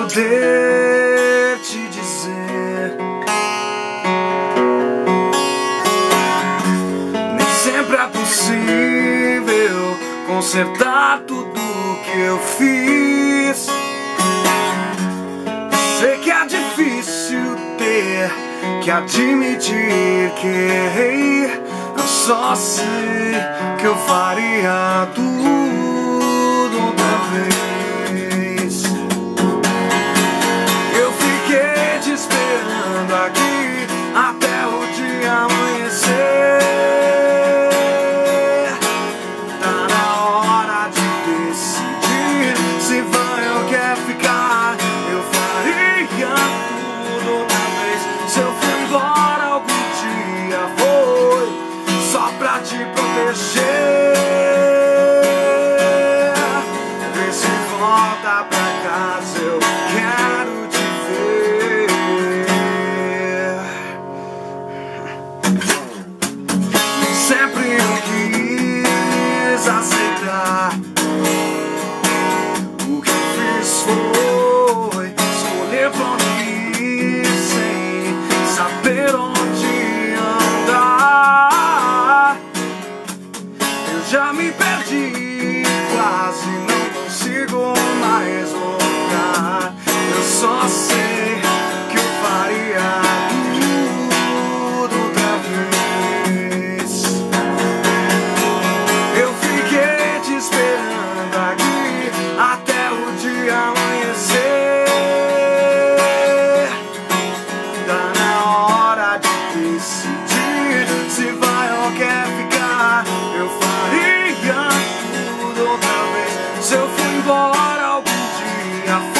poder te dizer. Nem sempre é possível consertar tudo que eu fiz. Sei que é difícil ter que admitir que errei. Eu só sei que eu faria tudo outra vez. Eu fiquei te esperando aqui até o dia amanhecer. Tá na hora de decidir se vai ou quer ficar. Eu faria tudo outra vez. Se eu for embora algum dia, foi só pra te proteger. Vê se volta pra casa, eu quero te ver. Sempre eu quis aceitar. O que eu fiz foi escolher pra onde ir sem saber onde andar. Eu já me perdi, quase não consigo mais voltar. Eu só sei que eu faria tudo outra vez. Eu fiquei te esperando aqui até o dia amanhecer. Tá na hora de decidir se vai ou quer ficar. Eu faria tudo outra vez. Se eu for embora algum dia,